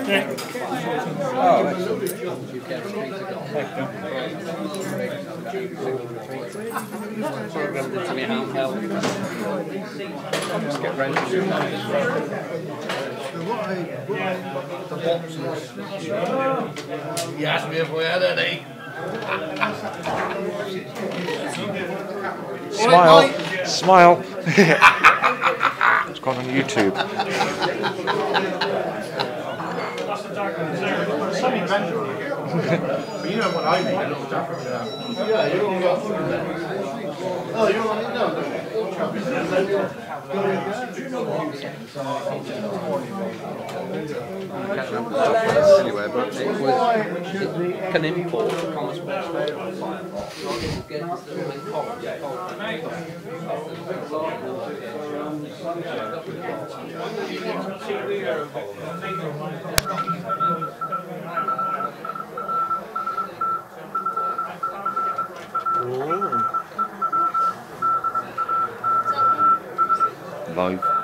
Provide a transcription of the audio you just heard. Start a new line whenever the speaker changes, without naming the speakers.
Oh, excellent. I'll just get round to it.
The boxes. You asked me if we had any.
Smile, smile. It's gone on YouTube.
You know what I mean, a little different. Yeah, you're all got. Oh, you're all in there.
Anyway, but it can import commerce.
Live.